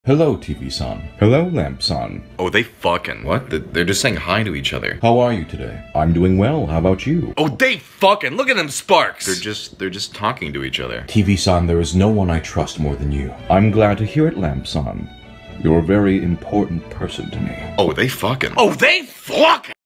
Hello, TV-san. Hello, Lamp-san. Oh, they fucking. What? They're just saying hi to each other. How are you today? I'm doing well. How about you? Oh, they fucking. Look at them sparks. They're just talking to each other. TV-san, there is no one I trust more than you. I'm glad to hear it, Lamp-san. You're a very important person to me. Oh, they fucking. Oh, they fucking.